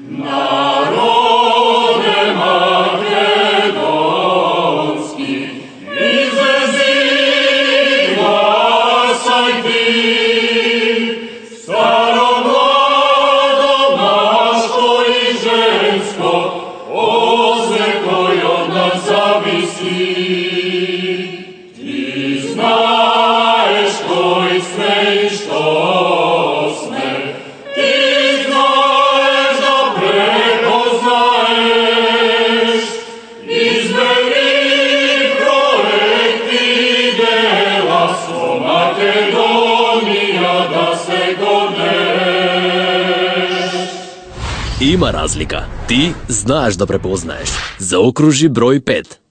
Ima razlika. Ti znaš da prepoznaješ. Zaokruži broj 5.